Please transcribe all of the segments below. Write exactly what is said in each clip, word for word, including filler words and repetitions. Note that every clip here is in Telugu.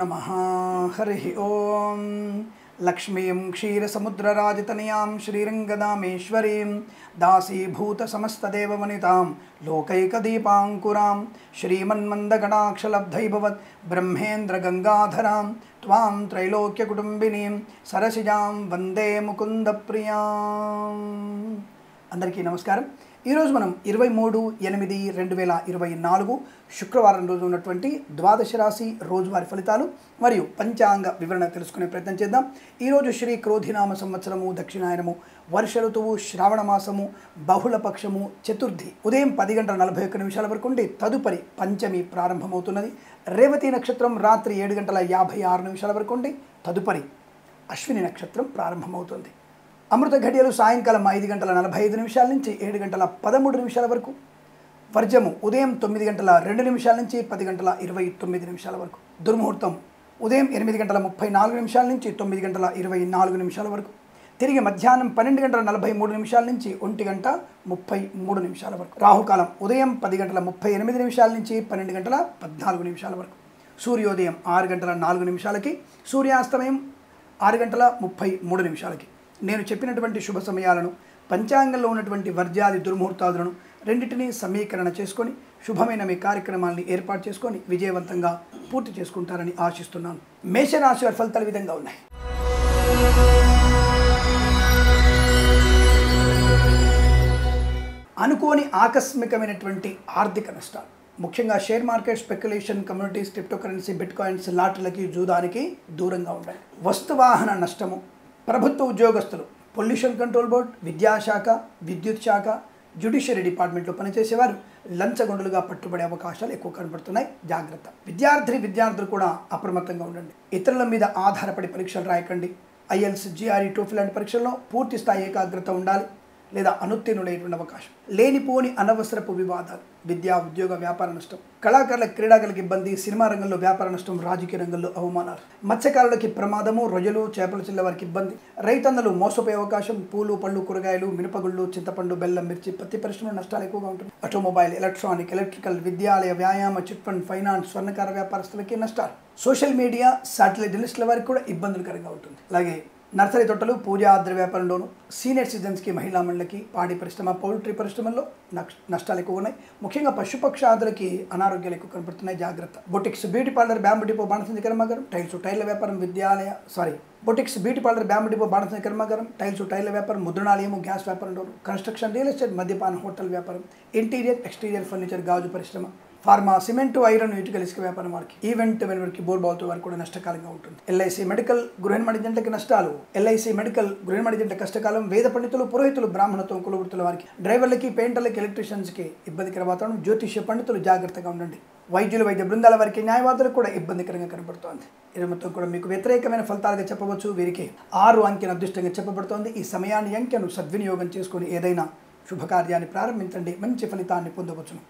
नमः। हरिः ओं। लक्ष्मीं क्षीरसमुद्रराजतनयां श्रीरङ्गदामेश्वरीं दासीभूतसमस्तदेववनितां लोकैकदीपाङ्कुरां श्रीमन्मन्दगणाक्षलब्धैभवत् ब्रह्मेन्द्रगङ्गाधरां त्वां त्रैलोक्यकुटुम्बिनीं सरसिजां वन्दे मुकुन्दप्रियाम्। అందరికీ నమస్కారం। ఈ రోజు మనం ఇరవై మూడు ఎనిమిది రెండు వేల ఇరవై నాలుగు శుక్రవారం రోజు ఉన్నటువంటి ద్వాదశ రాశి రోజువారీ ఫలితాలు మరియు పంచాంగ వివరణ తెలుసుకునే ప్రయత్నం చేద్దాం। ఈ రోజు శ్రీ క్రోధినామ సంవత్సరము దక్షిణాయనము వర్ష ఋతువు శ్రావణ మాసము బహుళ పక్షము చతుర్థి ఉదయం పది గంటల నలభై ఒక్క నిమిషాల వరకు ఉండి తదుపరి పంచమి ప్రారంభమవుతున్నది। రేవతి నక్షత్రం రాత్రి ఏడు గంటల యాభై ఆరు నిమిషాల వరకు ఉండి తదుపరి అశ్విని నక్షత్రం ప్రారంభమవుతుంది। అమృత ఘడియలు సాయంకాలం ఐదు గంటల నలభై ఐదు నిమిషాల నుంచి ఏడు గంటల పదమూడు నిమిషాల వరకు, వర్జము ఉదయం తొమ్మిది గంటల రెండు నిమిషాల నుంచి పది గంటల ఇరవై తొమ్మిది నిమిషాల వరకు, దుర్ముహూర్తం ఉదయం ఎనిమిది గంటల ముప్పై నాలుగు నిమిషాల నుంచి తొమ్మిది గంటల ఇరవై నాలుగు నిమిషాల వరకు, తిరిగి మధ్యాహ్నం పన్నెండు గంటల నలభై మూడు నిమిషాల నుంచి ఒంటి గంట ముప్పై మూడు నిమిషాల వరకు, రాహుకాలం ఉదయం పది గంటల ముప్పై ఎనిమిది నిమిషాల నుంచి పన్నెండు గంటల పద్నాలుగు నిమిషాల వరకు, సూర్యోదయం ఆరు గంటల నాలుగు నిమిషాలకి, సూర్యాస్తమయం ఆరు గంటల ముప్పై మూడు నిమిషాలకి। నేను చెప్పినటువంటి శుభ సమయాలను పంచాంగంలో ఉన్నటువంటి వర్జాది దుర్ముహూర్తాలను రెండింటినీ సమీకరణ చేసుకొని శుభమైన మీ కార్యక్రమాన్ని ఏర్పాటు చేసుకొని విజయవంతంగా పూర్తి చేసుకుంటారని ఆశిస్తున్నాను। మేషరాశి వారి ఫలితాలు విధంగా ఉన్నాయి। అనుకోని ఆకస్మికమైనటువంటి ఆర్థిక నష్టాలు, ముఖ్యంగా share market, speculation, communities, crypto currency, bitcoins, లాటరీలకి, జూదానికి దూరంగా ఉండాలి। వస్తువాహన నష్టము, ప్రభుత్వ ఉద్యోగస్తులు, పొల్యూషన్ కంట్రోల్ బోర్డ్, విద్యాశాఖ, విద్యుత్ శాఖ, జ్యుడిషియరీ డిపార్ట్మెంట్లో పనిచేసేవారు లంచగొండులుగా పట్టుబడే అవకాశాలు ఎక్కువ కనబడుతున్నాయి, జాగ్రత్త। విద్యార్థి విద్యార్థులు కూడా అప్రమత్తంగా ఉండండి। ఇతరుల మీద ఆధారపడి పరీక్షలు రాయకండి। ఐఎల్స్, జిఆర్ఈ, టోఫిల్ లాంటి పరీక్షల్లో పూర్తి స్థాయి ఏకాగ్రత ఉండాలి లేదా అనుత్తీర్ణుడైనటువంటి అవకాశం। లేనిపోని అనవసరపు వివాదాలు, విద్యా ఉద్యోగ వ్యాపార నష్టం, కళాకారుల క్రీడాకారులకు ఇబ్బంది, సినిమా రంగంలో వ్యాపార నష్టం, రాజకీయ రంగంలో అవమానాలు, మత్స్యకారులకి ప్రమాదము, రొయ్యలు చేపలు చిల్ల వారికి ఇబ్బంది, రైతన్నలు మోసపోయే అవకాశం, పూలు పళ్ళు కూరగాయలు, మినపగుళ్ళు, చింతపండు, బెల్లం, మిర్చి, పత్తి పరిశ్రమలో నష్టాలు ఎక్కువగా ఉంటుంది। ఆటోమొబైల్, ఎలక్ట్రానిక్, ఎలక్ట్రికల్, విద్యాలయ, వ్యాయామ, చిట్ ఫండ్, ఫైనాన్స్, స్వర్ణకార వ్యాపారస్తులకి నష్టాలు। సోషల్ మీడియా, శాటిలైట్ జర్నలిస్టుల వారికి కూడా ఇబ్బందులకరంగా ఉంటుంది। అలాగే నర్సరీ తోటలు, పూజా ఆద్ర వ్యాపారంలోను, సీనియర్ సిటిజన్స్కి, మహిళా మండలికి, పాడి పరిశ్రమ, పౌల్ట్రీ పరిశ్రమల్లో నష్టాలు ఎక్కువ ఉన్నాయి। ముఖ్యంగా పశుపక్షాదులకి అనారోగ్యాలు ఎక్కువ కనబడుతున్నాయి, జాగ్రత్త। Boutiques, beauty parlour, bamboo depot, బాణసంచి కర్మాగారం, టైల్స్, టైర్ల వ్యాపారం, విద్యాలయ sorry boutiques, beauty parlour, bamboo depot, బాణసంచి కర్మాగారం, టైల్స్, టైర్ల వ్యాపారం, ముద్రణాలయము, గ్యాస్ వ్యాపారంలోను, కన్స్ట్రక్షన్, రియల్ ఎస్టేట్, మద్యపాన, హోటల్ వ్యాపారం, ఇంటీరియర్, ఎక్స్టీరియర్ ఫర్నిచర్, గాజు పరిశ్రమ, ఫార్మా, సిమెంటు, ఐరన్, ఇటుకల ఇసుక వ్యాపారం వారికి, ఈవెంట్ వెనువరికి, బోర్ బావుతో వారికి కూడా నష్టకాలంగా ఉంటుంది। ఎల్ఐసి మెడికల్, గృహిణి జంటకి నష్టాలు, ఎల్ఐసి మెడికల్, గృహిణి జంట కష్టకాలం, వేద పండితులు, పురోహితులు, బ్రాహ్మణత్వం, కులవృత్తుల వారికి, డ్రైవర్లకి, పెయింటర్లకి, ఎలక్ట్రీషియన్స్కి ఇబ్బందికర వాతావరణం, జ్యోతిష్య పండితులు జాగ్రత్తగా ఉండండి। వైద్యులు, వైద్య బృందాల వారికి, న్యాయవాదులకు కూడా ఇబ్బందికరంగా కనబడుతోంది। ఇది మొత్తం కూడా మీకు వ్యతిరేకమైన ఫలితాలుగా చెప్పవచ్చు। వీరికి ఆరు అంకెను అదృష్టంగా చెప్పబడుతోంది। ఈ సమయాన్ని అంకెను సద్వినియోగం చేసుకుని ఏదైనా శుభకార్యాన్ని ప్రారంభించండి, మంచి ఫలితాన్ని పొందవచ్చును।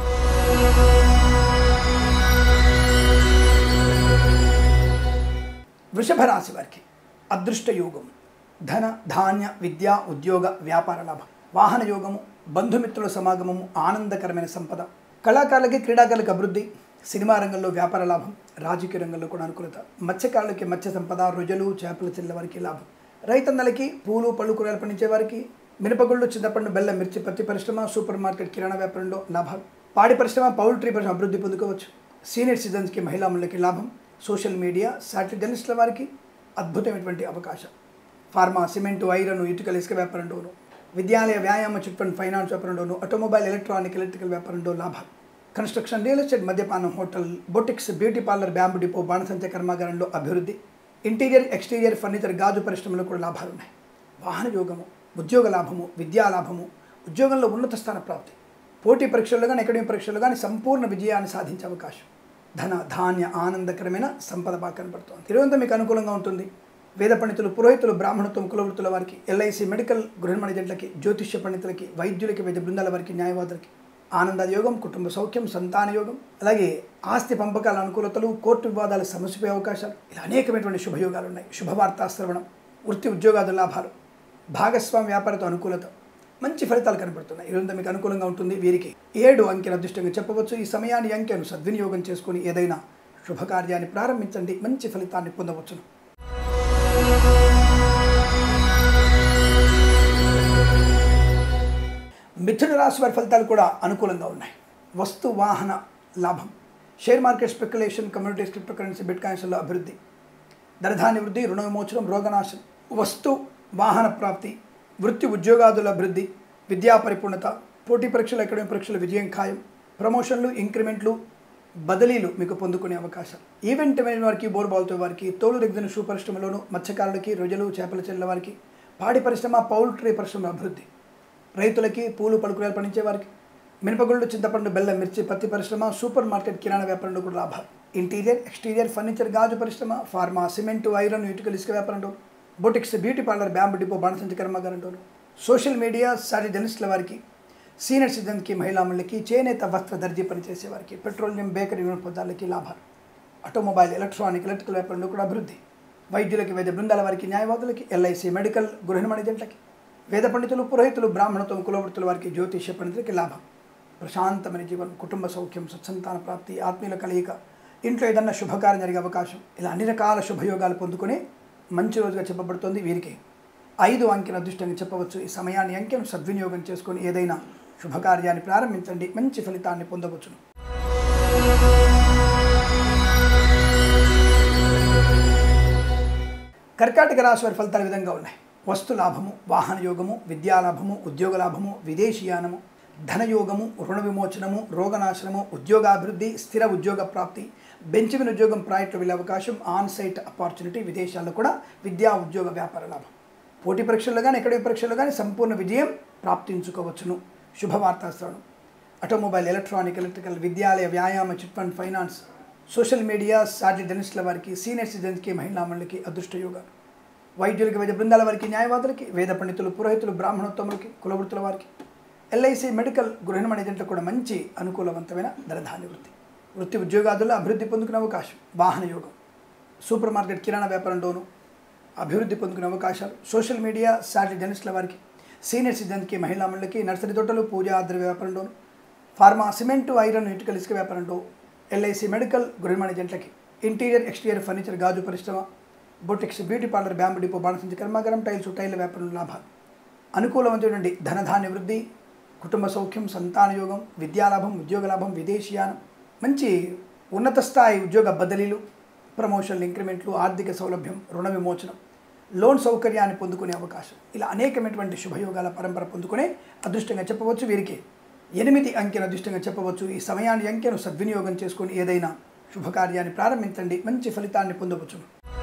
వృషభ రాశి వారికి అదృష్ట యోగం, ధన ధాన్య విద్యా ఉద్యోగ వ్యాపార లాభం, వాహన యోగము, బంధుమిత్రుల సమాగమము, ఆనందకరమైన సంపద, కళాకారులకి, క్రీడాకారులకు అభివృద్ధి, సినిమా రంగంలో వ్యాపార లాభం, రాజకీయ రంగంలో కూడా అనుకూలత, మత్స్యకారులకి మత్స్య సంపద, రొయ్యలు చేపల చిల్ల వారికి లాభం, రైతన్నలకి, పూలు పళ్ళు కూరగాయలు పండించే వారికి, మినపగుళ్ళు, చింతపండు, బెల్లం, మిర్చి, పత్తి పరిశ్రమ, సూపర్ మార్కెట్, కిరాణా వ్యాపారంలో లాభాలు, పాడి పరిశ్రమ, పౌల్ట్రీ పరిశ్రమ అభివృద్ధి పొందుకోవచ్చు। సీనియర్ సిటిజన్స్కి, మహిళా మండలికి లాభం, సోషల్ మీడియా, శాటిలైట్ జర్నలిస్టుల వారికి అద్భుతమైనటువంటి అవకాశం। ఫార్మా, సిమెంటు, ఐరన్, ఇటుకల ఇసుక వ్యాపారంలోను, విద్యాలయ, వ్యాయామ, చిట్ ఫండ్, ఫైనాన్స్ వ్యాపారంలోను, ఆటోమొబైల్, ఎలక్ట్రానిక్, ఎలక్ట్రికల్ వ్యాపారంలో లాభాలు, కన్స్ట్రక్షన్, రియల్ ఎస్టేట్, మద్యపానం, hotel, boutiques, beauty parlour, bamboo depot, బాణసంచ కర్మాగారంలో అభివృద్ధి, ఇంటీరియర్, ఎక్స్టీరియర్ ఫర్నిచర్, గాజు పరిశ్రమలో కూడా లాభాలు ఉన్నాయి। వాహన యోగము, ఉద్యోగ లాభము, విద్యా లాభము, ఉద్యోగంలో ఉన్నత స్థాన ప్రాప్తి, పోటీ పరీక్షల్లో కానీ అకాడమిక్ పరీక్షల్లో కానీ సంపూర్ణ విజయాన్ని సాధించే అవకాశం, ధన ధాన్య ఆనందకరమైన సంపద బాగా కనబడుతోంది। ఇరువంతా మీకు అనుకూలంగా ఉంటుంది। వేద పండితులు, పురోహితులు, బ్రాహ్మణత్వం, కులవృత్తుల వారికి, ఎల్ఐసి మెడికల్, గృహిణి జంటలకి, జ్యోతిష్య పండితులకి, వైద్యులకి, వైద్య బృందాల వారికి, న్యాయవాదులకి ఆనంద యోగం, కుటుంబ సౌఖ్యం, సంతాన యోగం, అలాగే ఆస్తి పంపకాల అనుకూలతలు, కోర్టు వివాదాల సమస్యపై అవకాశాలు, ఇలా అనేకమైనటువంటి శుభయోగాలు ఉన్నాయి। శుభవార్తా శ్రవణం, వృత్తి ఉద్యోగాల లాభాలు, భాగస్వామి వ్యాపారతో అనుకూలత, మంచి ఫలితాలు కనబడుతున్నాయి। ఇదంతా మీకు అనుకూలంగా ఉంటుంది। వీరికి ఏడు అంకెను అదృష్టంగా చెప్పవచ్చు। ఈ సమయాన్ని అంకెను సద్వినియోగం చేసుకుని ఏదైనా శుభకార్యాన్ని ప్రారంభించండి, మంచి ఫలితాన్ని పొందవచ్చును. మిథున రాశి వారి ఫలితాలు కూడా అనుకూలంగా ఉన్నాయి. వస్తు వాహన లాభం, share market speculation, communities, crypto currency, bit కాయిన్స్లో అభివృద్ధి, ధనధాన్య వృద్ధి, రుణ విమోచనం, రోగనాశనం, వస్తు వాహన ప్రాప్తి, వృత్తి ఉద్యోగాదుల అభివృద్ధి, విద్యా పరిపూర్ణత, పోటీ పరీక్షలు, అకాడమిక్ పరీక్షలు విజయం ఖాయం, ప్రమోషన్లు, ఇంక్రిమెంట్లు, బదిలీలు మీకు పొందుకునే అవకాశం. ఈవెంట్ మేనేజ్ వారికి, బోర్బాల్తో వారికి, తోలు రెగ్జిన్ షూ పరిశ్రమలోను, మత్స్యకారులకి, రొయ్యలు, చేపల చెల్ల వారికి, పాడి పరిశ్రమ, పౌల్ట్రీ పరిశ్రమ అభివృద్ధి, రైతులకి, పూలు పలుకురాలు పండించే వారికి, మినపగుళ్ళు, చింతపండు, బెల్లం, మిర్చి, పత్తి పరిశ్రమ, సూపర్ మార్కెట్, కిరాణా వ్యాపారంలో కూడా లాభాలు. ఇంటీరియర్, ఎక్స్టీరియర్, ఫర్నిచర్, గాజు పరిశ్రమ, ఫార్మా, సిమెంటు, ఐరన్, ఇటుకలు, ఇసుక వ్యాపారంలో, boutiques, beauty parlour, bamboo depot, బాణసంచి కర్మాగారంలో, సోషల్ మీడియా, సారీ జర్నలిస్టుల వారికి, సీనియర్ సిటిజన్కి, మహిళామణులకి, చేనేత వస్త్ర దర్జీ పనిచేసే వారికి, పెట్రోలియం, బేకరీ వినోదపదాలకి లాభాలు. ఆటోమొబైల్, ఎలక్ట్రానిక్, ఎలక్ట్రికల్ వ్యాపారంలో కూడా అభివృద్ధి. వైద్యులకి, వైద్య బృందాల వారికి, న్యాయవాదులకి, ఎల్ఐసి, మెడికల్, గృహ నిర్మాణ జంటలకి, వేద పండితులు, పురోహితులు, బ్రాహ్మణత్వం, కులవృత్తుల వారికి, జ్యోతిష్య పండితులకి లాభం. ప్రశాంతమైన జీవనం, కుటుంబ సౌఖ్యం, సత్సంతాన ప్రాప్తి, ఆత్మీయుల కలయిక, ఇంట్లో ఏదన్నా శుభకార్యం జరిగే అవకాశం, ఇలా అన్ని రకాల శుభయోగాలు పొందుకుని మంచి రోజుగా చెప్పబడుతుంది వీరికి. ఐదు అంకెల అదృష్టంగా చెప్పవచ్చు. ఈ సమయాన్ని అంకెను సద్వినియోగం చేసుకొని ఏదైనా శుభకార్యాన్ని ప్రారంభించండి, మంచి ఫలితాన్ని పొందవచ్చును. కర్కాటక రాశి వారి ఫలితాలు విధంగా ఉన్నాయి. వస్తు లాభము, వాహన యోగము, విద్యాలాభము, ఉద్యోగ లాభము, విదేశీయానము, ధనయోగము, రుణ విమోచనము, రోగనాశనము, ఉద్యోగాభివృద్ధి, స్థిర ఉద్యోగ ప్రాప్తి, బెంచమిన్ ఉద్యోగం ప్రాజెక్టులో వెళ్ళే అవకాశం, ఆన్ సైట్ ఆపర్చునిటీ, విదేశాల్లో కూడా విద్యా ఉద్యోగ వ్యాపార లాభం. పోటీ పరీక్షల్లో కానీ అకాడమిక్ పరీక్షల్లో కానీ సంపూర్ణ విజయం ప్రాప్తించుకోవచ్చును. శుభవార్తా శ్రవణం. ఆటోమొబైల్, ఎలక్ట్రానిక్, ఎలక్ట్రికల్, విద్యాలయ, వ్యాయామ, chit fund, finance, social media, satellite జర్నలిస్టుల వారికి, సీనియర్ సిటిజన్స్కి, మహిళామణులకి అదృష్ట యోగాలు. వైద్యులకి, వైద్య బృందాల వారికి, న్యాయవాదులకి, వేద పండితులు, పురోహితులు, బ్రాహ్మణోత్తములకి, కులవృత్తుల వారికి, ఎల్ఐసి, మెడికల్, గృహ నిర్మాణ ఏజెంట్లకు కూడా మంచి అనుకూలవంతమైన ధనధాన్య వృత్తి. వృత్తి ఉద్యోగాదుల్లో అభివృద్ధి పొందుకునే అవకాశం. వాహన యోగం, సూపర్ మార్కెట్, కిరాణా వ్యాపారంలోనూ అభివృద్ధి పొందుకునే అవకాశాలు. సోషల్ మీడియా, సాటిలైట్ జర్నలిస్టుల వారికి, సీనియర్ సిటిజన్కి, మహిళామణులకి, నర్సరీ తోటలు, పూజా ద్రవ్య వ్యాపారంలోను, ఫార్మా, సిమెంటు, ఐరన్, ఇటుకలు, ఇసుక వ్యాపారంలో, ఎల్ఐసి, మెడికల్, గృహ నిర్మాణ ఏజెంట్లకి, ఇంటీరియర్, ఎక్స్టీరియర్, ఫర్నిచర్, గాజు పరిశ్రమ, boutiques, beauty parlour, bamboo depot, బాణసంచి కర్మాగారం, టైల్స్, టైల్ వ్యాపారంలో లాభాలు. అనుకూలవంతమైనటువంటి ధనధాన్య వృద్ధి, కుటుంబ సౌఖ్యం, సంతాన యోగం, విద్యాలాభం, ఉద్యోగ లాభం, విదేశీయానం, మంచి ఉన్నత స్థాయి ఉద్యోగ బదిలీలు, ప్రమోషన్లు, ఇంక్రిమెంట్లు, ఆర్థిక సౌలభ్యం, రుణ విమోచనం, లోన్ సౌకర్యాన్ని పొందుకునే అవకాశం. ఇలా అనేకమైనటువంటి శుభయోగాల పరంపర పొందుకునే అదృష్టంగా చెప్పవచ్చు వీరికి. ఎనిమిది అంకెను అదృష్టంగా చెప్పవచ్చు. ఈ సమయాన్ని అంకెను సద్వినియోగం చేసుకొని ఏదైనా శుభకార్యాన్ని ప్రారంభించండి, మంచి ఫలితాన్ని పొందవచ్చు.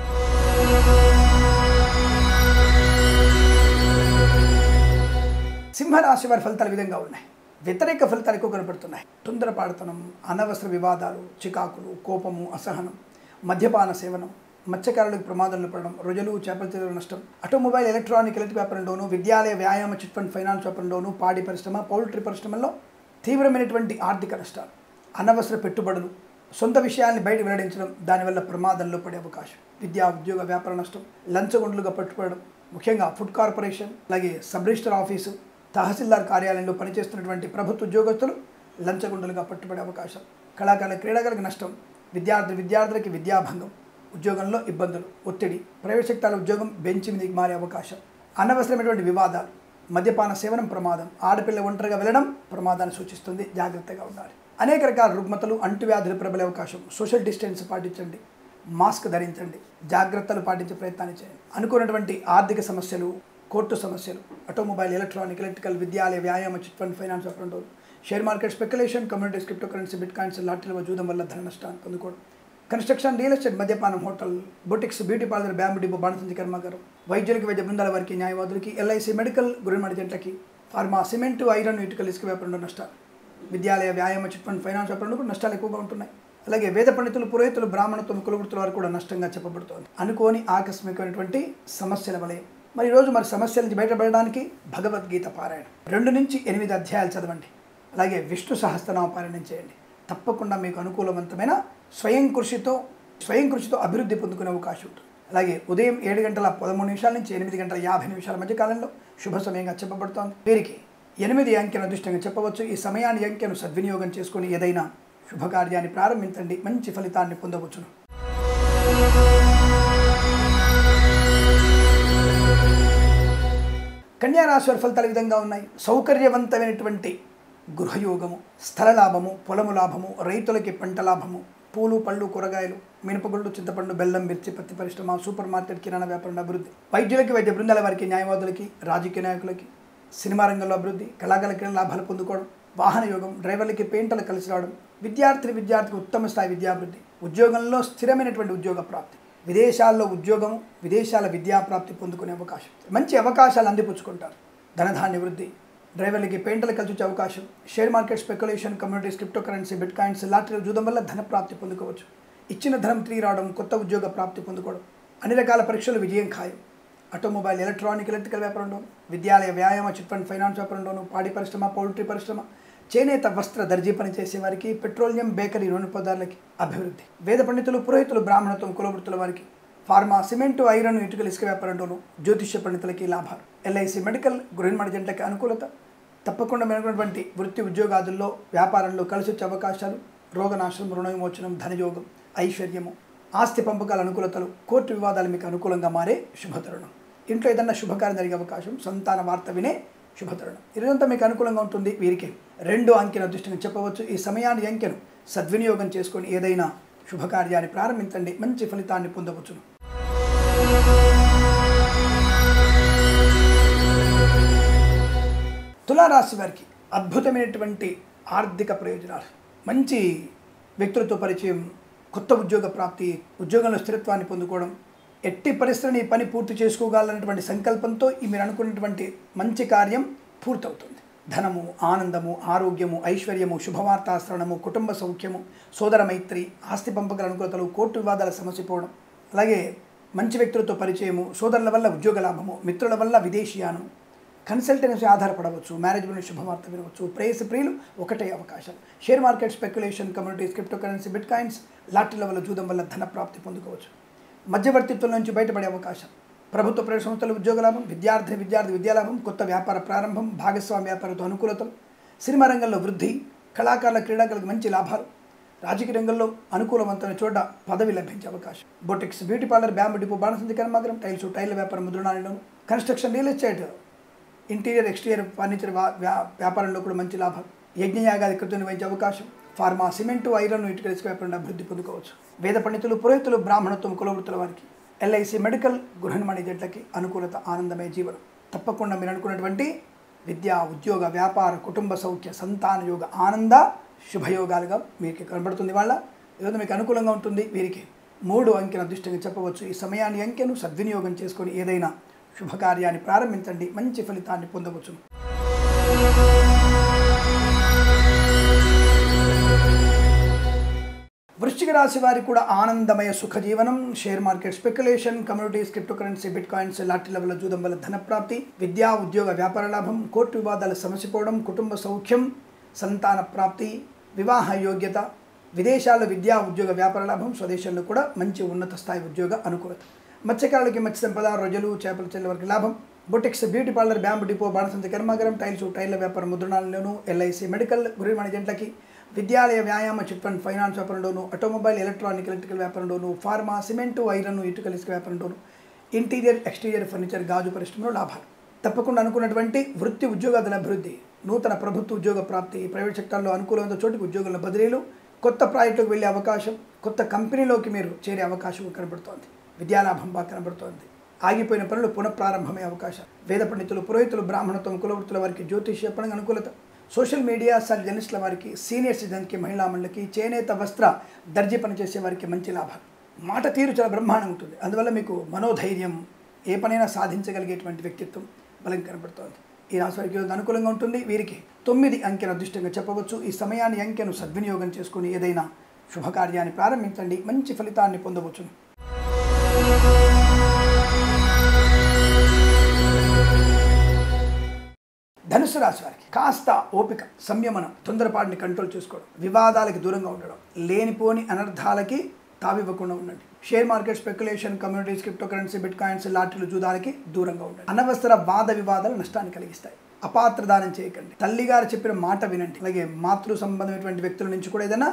సింహరాశి వారి ఫలితాలు విధంగా ఉన్నాయి. వ్యతిరేక ఫలితాలు ఎక్కువ కనపడుతున్నాయి. తొందరపాడుతనం, అనవసర వివాదాలు, చికాకులు, కోపము, అసహనం, మద్యపాన సేవనం, మత్స్యకారులకు ప్రమాదంలో పడడం, రొయ్యలు, చేపల చెరువుల నష్టం, ఆటోమొబైల్, ఎలక్ట్రానిక్, ఎలక్ట్రిక్ వ్యాపారంలోను, విద్యాలయ, వ్యాయామ, చిట్ ఫండ్, ఫైనాన్స్ వ్యాపారంలోను, పాడి పరిశ్రమ, పౌల్ట్రీ పరిశ్రమల్లో తీవ్రమైనటువంటి ఆర్థిక నష్టాలు, అనవసర పెట్టుబడులు, సొంత విషయాల్ని బయట వెల్లడించడం, దానివల్ల ప్రమాదంలో పడే అవకాశం, విద్యా ఉద్యోగ వ్యాపార నష్టం, లంచగొండలుగా పట్టుకోవడం, ముఖ్యంగా ఫుడ్ కార్పొరేషన్, అలాగే సబ్ రిజిస్టర్ ఆఫీసు, తహసీల్దార్ కార్యాలయంలో పనిచేస్తున్నటువంటి ప్రభుత్వ ఉద్యోగస్తులు లంచగొండలుగా పట్టుబడే అవకాశం, కళాకారుల, క్రీడాకారులకు నష్టం, విద్యార్థి విద్యార్థులకి విద్యాభంగం, ఉద్యోగంలో ఇబ్బందులు, ఒత్తిడి, ప్రైవేట్ సెక్టార్ ఉద్యోగం బెంచ్ మీదకి మారే అవకాశం, అనవసరమైనటువంటి వివాదాలు, మద్యపాన సేవనం ప్రమాదం, ఆడపిల్ల ఒంటరిగా వెళ్ళడం ప్రమాదాన్ని సూచిస్తుంది, జాగ్రత్తగా ఉండాలి. అనేక రకాల రుగ్మతలు, అంటువ్యాధులు ప్రబలే అవకాశం. సోషల్ డిస్టెన్స్ పాటించండి, మాస్క్ ధరించండి, జాగ్రత్తలు పాటించే ప్రయత్నాన్ని చేయండి. అనుకున్నటువంటి ఆర్థిక సమస్యలు, కోర్టు సమస్యలు, ఆటోమొబైల్, ఎలక్ట్రానిక్, ఎలక్ట్రికల్, విద్యాలయ, వ్యాయామ, చిట్ ఫండ్, ఫైనాన్స్ వ్యాపారంలో, share market speculation, communities, crypto currency, bitcoins, లాటరీలో జూదం వల్ల ధన నష్టాన్ని పొందుకోవడం, కన్స్ట్రక్షన్, రియల్ ఎస్టేట్, మద్యపానం, hotel, boutiques, beauty parlour, bamboo depot, బాణసంచి కర్మాగారం, వైద్యులకి, వైద్య బృందాల వారికి, న్యాయవాదులకి, ఎల్ఐసి, మెడికల్, గృహ నిర్మాణ ఏజెంట్లకి, ఫార్మా, సిమెంటు, ఐరన్, ఇటుకలు, ఇసుక వ్యాపారంలో నష్టాలు, విద్యాలయ, వ్యాయామ, చిట్ ఫండ్, ఫైనాన్స్ వ్యాపారంలో కూడా నష్టాలు ఎక్కువగా ఉంటున్నాయి. అలాగే వేద పండితులు, పురోహితులు, బ్రాహ్మణత్వం, కులవృత్తుల వారు కూడా నష్టంగా చెప్పబడుతోంది. అనుకోని ఆకస్మికమైనటువంటి సమస్యల వలయం. మరి ఈరోజు మరి సమస్యల నుంచి బయటపడడానికి భగవద్గీత పారాయణం రెండు నుంచి ఎనిమిది అధ్యాయాలు చదవండి. అలాగే విష్ణు సహస్రనామ పారాయణం చేయండి. తప్పకుండా మీకు అనుకూలవంతమైన స్వయం కృషితో స్వయం కృషితో అభివృద్ధి పొందుకునే అవకాశం ఉంటుంది. అలాగే ఉదయం ఏడు గంటల పదమూడు నిమిషాల నుంచి ఎనిమిది గంటల యాభై నిమిషాల మధ్య కాలంలో శుభ సమయంగా చెప్పబడుతోంది. వీరికి ఎనిమిది అంకెను అదృష్టంగా చెప్పవచ్చు. ఈ సమయాన్ని అంకెను సద్వినియోగం చేసుకొని ఏదైనా శుభకార్యాన్ని ప్రారంభించండి, మంచి ఫలితాన్ని పొందవచ్చును. కన్యా రాశి వారి ఫలితాలు ఈ విధంగా ఉన్నాయి. సౌకర్యవంతమైనటువంటి గృహయోగము, స్థల లాభము, పొలము లాభము, రైతులకి పంట లాభము, పూలు పళ్ళు కూరగాయలు, మినపగుళ్ళు, చింతపండు, బెల్లం, మిర్చి, పత్తి పరిశ్రమ, సూపర్ మార్కెట్, కిరాణా వ్యాపారం అభివృద్ధి, వైద్యులకి, వైద్య బృందాల వారికి, న్యాయవాదులకి, రాజకీయ నాయకులకి, సినిమా రంగంలో అభివృద్ధి, కళాకారులకి లాభాలు పొందుకోవడం, వాహన యోగం, డ్రైవర్లకి పెయింటర్లు కలిసి రావడం, విద్యార్థి విద్యార్థికి ఉత్తమ స్థాయి విద్యాభివృద్ధి, ఉద్యోగంలో స్థిరమైనటువంటి ఉద్యోగ ప్రాప్తి, విదేశాల్లో ఉద్యోగం, విదేశాల విద్యాప్రాప్తి పొందుకునే అవకాశం, మంచి అవకాశాలు అందిపుచ్చుకుంటారు, ధనధాన్య వృద్ధి, డ్రైవర్లకి పెయింటర్లు కలిసి వచ్చే అవకాశం, share market, speculation, communities, crypto currency, bitcoins, లాటరీలు చూడడం వల్ల ధన ప్రాప్తి పొందుకోవచ్చు, ఇచ్చిన ధనం తిరిగి రావడం, కొత్త ఉద్యోగ ప్రాప్తి పొందుకోవడం, అన్ని రకాల పరీక్షలు విజయం ఖాయం, ఆటోమొబైల్, ఎలక్ట్రానిక్, ఎలక్ట్రికల్ వ్యాపారంలోను, విద్యాలయ, వ్యాయామ, చిట్ ఫండ్, ఫైనాన్స్ వ్యాపారంలోను, పాడి పరిశ్రమ, పౌల్ట్రీ పరిశ్రమ, చేనేత, వస్త్ర, దర్జీ పని చేసే వారికి, పెట్రోలియం, బేకరీ, నూనె పదార్థాలకి అభివృద్ధి, వేద పండితులు, పురోహితులు, బ్రాహ్మణత్వం, కులవృత్తుల వారికి, ఫార్మా, సిమెంటు, ఐరన్, ఇటుకల, ఇసుక వ్యాపారంలోను, జ్యోతిష్య పండితులకి లాభాలు, ఎల్ఐసి, మెడికల్, గృహిణి జంటలకి అనుకూలత, తప్పకుండా మెరుగైనటువంటి వృత్తి ఉద్యోగాదుల్లో, వ్యాపారంలో కలిసి వచ్చే అవకాశాలు, రోగనాశనం, రుణ విమోచనం, ధనయోగం, ఐశ్వర్యము, ఆస్తి పంపకాల అనుకూలతలు, కోర్టు వివాదాలు మీకు అనుకూలంగా మారే శుభతరుణం. ఇంట్లో ఏదన్నా శుభకార్యం జరిగే అవకాశం, సంతాన వార్త వినే శుభతరుణం. ఇదంతా మీకు అనుకూలంగా ఉంటుంది. వీరికి రెండు అంకెను అదృష్టంగా చెప్పవచ్చు. ఈ సమయాన్ని అంకెను సద్వినియోగం చేసుకొని ఏదైనా శుభకార్యాన్ని ప్రారంభించండి, మంచి ఫలితాన్ని పొందవచ్చును. తులారాశి వారికి అద్భుతమైనటువంటి ఆర్థిక ప్రయోజనాలు, మంచి వ్యక్తులతో పరిచయం, కొత్త ఉద్యోగ ప్రాప్తి, ఉద్యోగంలో స్థిరత్వాన్ని పొందుకోవడం, ఎట్టి పరిస్థితిని ఈ పని పూర్తి చేసుకోగలనటువంటి సంకల్పంతో ఈ మీరు అనుకున్నటువంటి మంచి కార్యం పూర్తవుతుంది. ధనము, ఆనందము, ఆరోగ్యము, ఐశ్వర్యము, శుభవార్తాశ్రవణము, కుటుంబ సౌఖ్యము, సోదర మైత్రి, ఆస్తి పంపకల అనుకూలతలు, కోర్టు వివాదాల సమస్యపోవడం, అలాగే మంచి వ్యక్తులతో పరిచయము, సోదరుల వల్ల ఉద్యోగ లాభము, మిత్రుల వల్ల విదేశీయానం, కన్సల్టెన్సీ ఆధారపడవచ్చు, మ్యారేజ్ గురించి శుభవార్త వినవచ్చు, ప్రేయసి ప్రియులు ఒకటే అవకాశం, share market, speculation, communities, crypto currency, bitcoins, లాటరీల వల్ల జూదం వల్ల ధన ప్రాప్తి పొందుకోవచ్చు, మధ్యవర్తిత్వం నుంచి బయటపడే అవకాశం, ప్రభుత్వ ప్రైవేట్ సంస్థల ఉద్యోగ లాభం, విద్యార్థి విద్యార్థి విద్యాలాభం, కొత్త వ్యాపార ప్రారంభం, భాగస్వామ్య వ్యాపారంతో అనుకూలతలు, సినిమా రంగంలో వృద్ధి, కళాకారుల క్రీడాకారులకు మంచి లాభాలు, రాజకీయ రంగంలో అనుకూలవంతమైన చోట పదవి లభించే అవకాశం, boutiques, beauty parlour, bamboo depot, బాణసంచి కర్మాగారం, టైల్స్, టైల్ వ్యాపారం, ముద్రణాలయం, construction, real estate, interior, exterior furniture వ్యాపారంలో కూడా మంచి లాభాలు, యజ్ఞయాగాది కృతులు నిర్వహించే అవకాశం, ఫార్మా, సిమెంటు, ఐరన్, ఇటుక, ఇసుక వ్యాపారంలో అభివృద్ధి పొందుకోవచ్చు, వేద పండితులు, పురోహితులు, బ్రాహ్మణత్వం, కులవృత్తుల వారికి, ఎల్ఐసి, మెడికల్, గృహిణి జట్లకి అనుకూలత, ఆనందమయ జీవనం. తప్పకుండా మీరు అనుకున్నటువంటి విద్య, ఉద్యోగ, వ్యాపార, కుటుంబ సౌఖ్య, సంతాన యోగ, ఆనంద శుభయోగాలుగా మీకు కనబడుతుంది. వాళ్ళ ఈరోజు మీకు అనుకూలంగా ఉంటుంది. వీరికి మూడు అంకెను అదృష్టంగా చెప్పవచ్చు. ఈ సమయాన్ని అంకెను సద్వినియోగం చేసుకొని ఏదైనా శుభకార్యాన్ని ప్రారంభించండి, మంచి ఫలితాన్ని పొందవచ్చు. వృశ్చిక రాశి వారికి కూడా ఆనందమయ సుఖ జీవనం, share market, speculation, communities, crypto currency, bitcoins, lottery level జూదం వల్ల ధన ప్రాప్తి, విద్యా ఉద్యోగ వ్యాపార లాభం, కోర్టు వివాదాలు సమసిపోవడం, కుటుంబ సౌఖ్యం, సంతాన ప్రాప్తి, వివాహ యోగ్యత, విదేశాల్లో విద్యా ఉద్యోగ వ్యాపార లాభం, స్వదేశంలో కూడా మంచి ఉన్నత స్థాయి ఉద్యోగ అనుకూలత, మత్స్యకారులకి మత్స్య సంపద, రొయ్యలు, చేపల చెల్లె వారికి లాభం, boutiques, beauty parlour, bamboo depot, బాణసంచి కర్మాగారం, టైల్స్, టైర్ల వ్యాపారం, ముద్రణాలలోను, ఎల్ఐసి, మెడికల్, గృహిణి జంటలకి, విద్యాలయ, వ్యాయామ, చిట్ ఫండ్, ఫైనాన్స్ వ్యాపారంలోను, ఆటోమొబైల్, ఎలక్ట్రానిక్, ఎలక్ట్రికల్ వ్యాపారంలోను, ఫార్మా, సిమెంటు, ఐరన్, ఇటుకల, ఇసుక వ్యాపారంలోను, ఇంటీరియర్, ఎక్స్టీరియర్ ఫర్నిచర్, గాజు పరిశ్రమలో లాభాలు. తప్పకుండా అనుకున్నటువంటి వృత్తి ఉద్యోగాల అభివృద్ధి, నూతన ప్రభుత్వ ఉద్యోగ ప్రాప్తి, ప్రైవేట్ సెక్టార్లో అనుకూలమైన చోటుకి ఉద్యోగుల బదిలీలు, కొత్త ప్రాజెక్టులకు వెళ్ళే అవకాశం, కొత్త కంపెనీలోకి మీరు చేరే అవకాశం కనబడుతోంది, విద్యాలాభం బాగా కనబడుతోంది, ఆగిపోయిన పనులు పునఃప్రారంభమయ్యే అవకాశం, వేద పండితులు, పురోహితులు, బ్రాహ్మణత్వం, కులవృత్తుల వారికి జ్యోతిష్య పరంగా అనుకూలత, సోషల్ మీడియా సర్ జర్నలిస్టుల వారికి, సీనియర్ సిటిజన్కి, మహిళా మండలికి, చేనేత, వస్త్ర, దర్జీ పనిచేసే వారికి మంచి లాభాలు, మాట తీరు చాలా బ్రహ్మాండంగా ఉంటుంది. అందువల్ల మీకు మనోధైర్యం, ఏ పనైనా సాధించగలిగేటువంటి వ్యక్తిత్వం బలం కనబడుతోంది. ఈ రాశి వారికి అనుకూలంగా ఉంటుంది. వీరికి తొమ్మిది అంకెను అదృష్టంగా చెప్పవచ్చు. ఈ సమయాన్ని అంకెను సద్వినియోగం చేసుకుని ఏదైనా శుభకార్యాన్ని ప్రారంభించండి, మంచి ఫలితాన్ని పొందవచ్చు. ధనుసు రాశి వారికి కాస్త ఓపిక, సంయమనం, తొందరపాటుని కంట్రోల్ చేసుకోవడం, వివాదాలకి దూరంగా ఉండడం, లేనిపోని అనర్థాలకి తావివ్వకుండా ఉండండి. Share market, speculation, communities, crypto currency, bitcoins, లాటరీలు, జూదాలకి దూరంగా ఉండండి. అనవసర వాద వివాదాలు నష్టాన్ని కలిగిస్తాయి. అపాత్ర దానం చేయకండి. తల్లిగారు చెప్పిన మాట వినండి. అలాగే మాతృ సంబంధమైనటువంటి వ్యక్తుల నుంచి కూడా ఏదైనా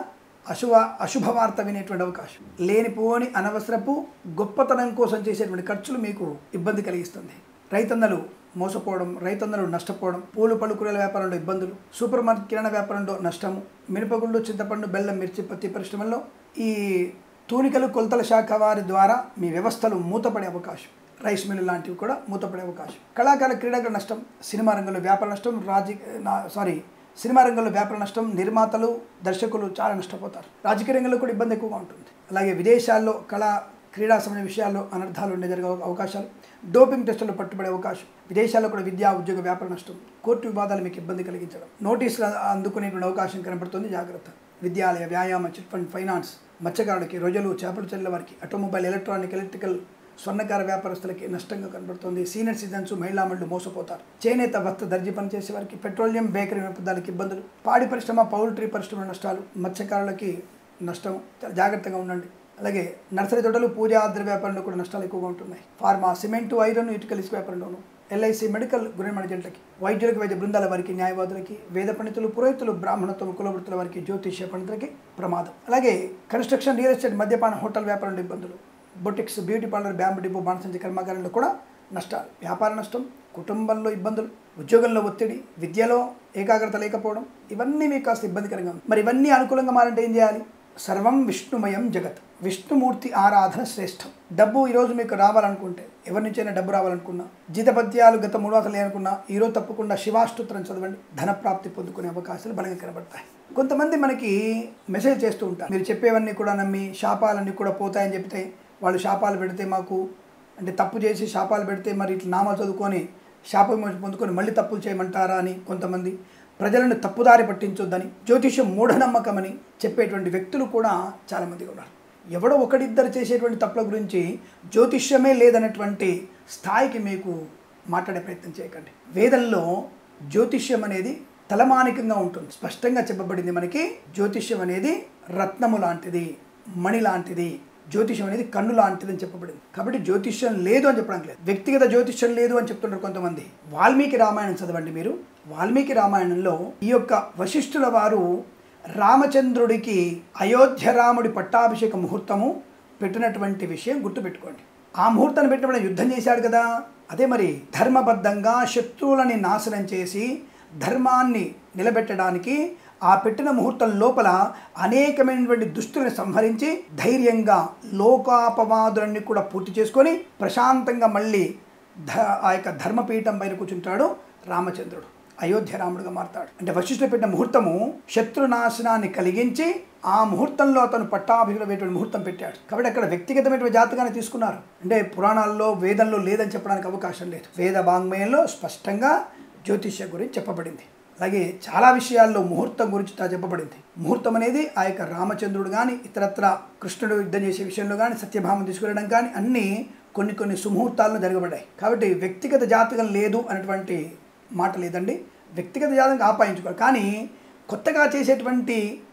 అశుభ అశుభ వార్త వినేటువంటి అవకాశం, లేనిపోని అనవసరపు గొప్పతనం కోసం చేసేటువంటి ఖర్చులు మీకు ఇబ్బంది కలిగిస్తుంది. రైతన్నలు మోసపోవడం, రైతన్నలు నష్టపోవడం, పూలు పళ్ళు కూరల వ్యాపారంలో ఇబ్బందులు, సూపర్ మార్కెట్ కిరాణా వ్యాపారంలో నష్టము, మినపగుళ్ళు, చింతపండు, బెల్లం, మిర్చి, పత్తి పరిశ్రమల్లో ఈ తూనికలు కొలతల శాఖ వారి ద్వారా మీ వ్యవస్థలు మూతపడే అవకాశం, రైస్ మిల్లు లాంటివి కూడా మూతపడే అవకాశం. కళాకార క్రీడాకారుల నష్టం, సినిమా రంగంలో వ్యాపార నష్టం, రాజకీయ సారీ సినిమా రంగంలో వ్యాపార నష్టం, నిర్మాతలు, దర్శకులు చాలా నష్టపోతారు. రాజకీయ రంగంలో కూడా ఇబ్బంది ఎక్కువగా ఉంటుంది. అలాగే విదేశాల్లో కళా క్రీడా సంబంధించిన విషయాల్లో అనర్థాలు ఉండే జరిగే అవకాశాలు, డోపింగ్ టెస్టులు పట్టుబడే అవకాశం, విదేశాల్లో కూడా విద్యా ఉద్యోగ వ్యాపార నష్టం, కోర్టు వివాదాలు మీకు ఇబ్బంది కలిగించడం, నోటీసులు అందుకునేటువంటి అవకాశం కనబడుతుంది. జాగ్రత్త. విద్యాలయ, వ్యాయామ, చిట్ ఫండ్, ఫైనాన్స్, మత్స్యకారులకి, రొయ్యలు, చేపలు చెల్లెల వారికి, ఆటోమొబైల్, ఎలక్ట్రానిక్, ఎలక్ట్రికల్, స్వర్ణకార వ్యాపారస్తులకి నష్టంగా కనబడుతుంది. సీనియర్ సిటిజన్స్, మహిళా మండలు మోసపోతారు. చేనేత, వస్త్ర, దర్జీ పనిచేసే వారికి, పెట్రోలియం, బేకరీ వినపదాలకి ఇబ్బందులు, పాడి పరిశ్రమ, పౌల్ట్రీ పరిశ్రమ నష్టాలు, మత్స్యకారులకి నష్టం. చాలా జాగ్రత్తగా ఉండండి. అలాగే నర్సరీ తోటలు, పూజా ఆద్ర వ్యాపారంలో కూడా నష్టాలు ఎక్కువగా ఉంటున్నాయి. ఫార్మా, సిమెంటు, ఐరన్, ఇటుకల ఇసుక వ్యాపారంలోను, ఎల్ఐసి, మెడికల్, గురెమణ జంటలకి, వైద్యులకు, వైద్య బృందాల వారికి, న్యాయవాదులకి, వేద పండితులు, పురోహితులు, బ్రాహ్మణత్వం, కులవృత్తుల వారికి, జ్యోతిష్య పండితులకి ప్రమాదం. అలాగే కన్స్ట్రక్షన్, రియల్ ఎస్టేట్, మద్యపాన, హోటల్ వ్యాపారంలో ఇబ్బందులు, boutiques, beauty parlour, bamboo depot, బాణసంచి కర్మాగారంలో కూడా నష్టాలు, వ్యాపార నష్టం, కుటుంబంలో ఇబ్బందులు, ఉద్యోగంలో ఒత్తిడి, విద్యలో ఏకాగ్రత లేకపోవడం, ఇవన్నీ మీకు కాస్త ఇబ్బందికరంగా ఉంది. మరి ఇవన్నీ అనుకూలంగా మారంటే ఏం చేయాలి? సర్వం విష్ణుమయం జగత్, విష్ణుమూర్తి ఆరాధన శ్రేష్టం. డబ్బు ఈరోజు మీకు రావాలనుకుంటే, ఎవరి నుంచైనా డబ్బు రావాలనుకున్నా, జీతపద్యాలు గత మూడు వందలు లేనుకున్నా, ఈరోజు తప్పకుండా శివాష్టోత్తరం చదవండి. ధనప్రాప్తి పొందుకునే అవకాశాలు బలంగా కనబడతాయి. కొంతమంది మనకి మెసేజ్ చేస్తూ ఉంటారు, మీరు చెప్పేవన్నీ కూడా నమ్మి శాపాలన్నీ కూడా పోతాయని చెప్తే, వాళ్ళు శాపాలు పెడితే మాకు అంటే తప్పు చేసి శాపాలు పెడితే మరి ఇట్లా నామాలు చదువుకొని శాపం పొందుకొని మళ్ళీ తప్పులు చేయమంటారా అని కొంతమంది, ప్రజలను తప్పుదారి పట్టించొద్దని, జ్యోతిష్యం మూఢనమ్మకమని చెప్పేటువంటి వ్యక్తులు కూడా చాలామంది ఉన్నారు. ఎవడో ఒకడిద్దరు చేసేటువంటి తప్పుల గురించి జ్యోతిష్యమే లేదనేటువంటి స్థాయికి మీకు మాట్లాడే ప్రయత్నం చేయకండి. వేదంలో జ్యోతిష్యం అనేది తలమానికంగా ఉంటుంది. స్పష్టంగా చెప్పబడింది మనకి, జ్యోతిష్యం అనేది రత్నము లాంటిది, మణి లాంటిది, జ్యోతిష్యం అనేది కన్ను లాంటిది అని చెప్పబడింది. కాబట్టి జ్యోతిష్యం లేదు అని చెప్పడానికి లేదు. వ్యక్తిగత జ్యోతిష్యం లేదు అని చెప్తున్నారు కొంతమంది. వాల్మీకి రామాయణం చదవండి మీరు. వాల్మీకి రామాయణంలో ఈ యొక్క వశిష్ఠుల వారు రామచంద్రుడికి అయోధ్య రాముడి పట్టాభిషేక ముహూర్తము పెట్టినటువంటి విషయం గుర్తుపెట్టుకోండి. ఆ ముహూర్తాన్ని పెట్టినప్పుడు యుద్ధం చేశాడు కదా. అదే మరి ధర్మబద్ధంగా శత్రువులని నాశనం చేసి ధర్మాన్ని నిలబెట్టడానికి ఆ పెట్టిన ముహూర్తం లోపల అనేకమైనటువంటి దుస్తులను సంహరించి ధైర్యంగా లోకాపవాదులన్నీ కూడా పూర్తి చేసుకొని ప్రశాంతంగా మళ్ళీ ధ ఆ యొక్క ధర్మపీఠం పైన కూర్చుంటాడు రామచంద్రుడు. అయోధ్య రాముడుగా మారతాడు. అంటే వశిష్ఠుడు పెట్టిన ముహూర్తము శత్రునాశనాన్ని కలిగించి ఆ ముహూర్తంలో అతను పట్టాభిషేకమైనటువంటి ముహూర్తం పెట్టాడు. కాబట్టి అక్కడ వ్యక్తిగతమైనటువంటి జాతకాన్ని తీసుకున్నారు. అంటే పురాణాల్లో, వేదంలో లేదని చెప్పడానికి అవకాశం లేదు. వేద వాంగ్మయంలో స్పష్టంగా జ్యోతిష్య గురించి చెప్పబడింది. అలాగే చాలా విషయాల్లో ముహూర్తం గురించి చెప్పబడింది. ముహూర్తం అనేది ఆ యొక్క రామచంద్రుడు కానీ, ఇతరత్ర కృష్ణుడు యుద్ధం చేసే విషయంలో కానీ, సత్యభామ తీసుకువెళ్ళడం కానీ అన్నీ కొన్ని కొన్ని సుముహూర్తాలను జరగబడ్డాయి. కాబట్టి వ్యక్తిగత జాతకం లేదు అనేటువంటి మాట లేదండి. వ్యక్తిగత జాతకం ఆపాదించుకోవాలి. కానీ కొత్తగా చేసేటువంటి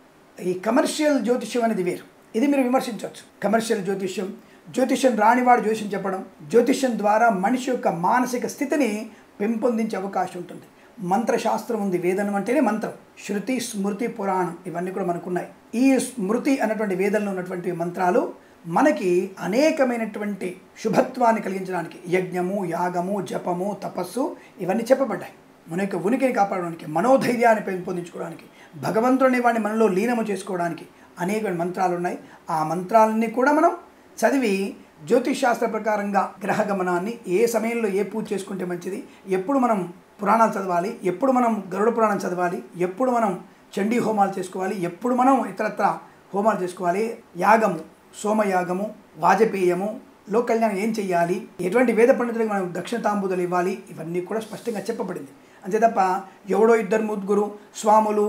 ఈ కమర్షియల్ జ్యోతిష్యం అనేది వేరు. ఇది మీరు విమర్శించవచ్చు. కమర్షియల్ జ్యోతిష్యం, జ్యోతిష్యం రానివాడు జ్యోతిష్యం చెప్పడం, జ్యోతిష్యం ద్వారా మనిషి యొక్క మానసిక స్థితిని పెంపొందించే అవకాశం ఉంటుంది. మంత్రశాస్త్రం ఉంది. వేదం అంటేనే మంత్రం. శృతి, స్మృతి, పురాణం ఇవన్నీ కూడా మనకున్నాయి. ఈ స్మృతి అన్నటువంటి వేదంలో ఉన్నటువంటి మంత్రాలు మనకి అనేకమైనటువంటి శుభత్వాన్ని కలిగించడానికి యజ్ఞము, యాగము, జపము, తపస్సు ఇవన్నీ చెప్పబడ్డాయి. మన యొక్క ఉనికిని కాపాడడానికి, మనోధైర్యాన్ని పెంపొందించుకోవడానికి, భగవంతుడిని వాడిని మనలో లీనము చేసుకోవడానికి అనేక మంత్రాలు ఉన్నాయి. ఆ మంత్రాలన్నీ కూడా మనం చదివి జ్యోతిష్ శాస్త్ర ప్రకారంగా గ్రహ గమనాన్ని ఏ సమయంలో ఏ పూజ చేసుకుంటే మంచిది, ఎప్పుడు మనం పురాణాలు చదవాలి, ఎప్పుడు మనం గరుడ పురాణం చదవాలి, ఎప్పుడు మనం చండీ హోమాలు చేసుకోవాలి, ఎప్పుడు మనం ఇతరత్ర హోమాలు చేసుకోవాలి, యాగము, సోమయాగము, వాజపేయము, లోకల్యాణం ఏం చెయ్యాలి, ఎటువంటి వేద పండితులకు మనం దక్షిణ తాంబూదులు ఇవ్వాలి, ఇవన్నీ కూడా స్పష్టంగా చెప్పబడింది. అంతే తప్ప ఎవడో ఇద్దరు ముగ్గురు స్వాములు,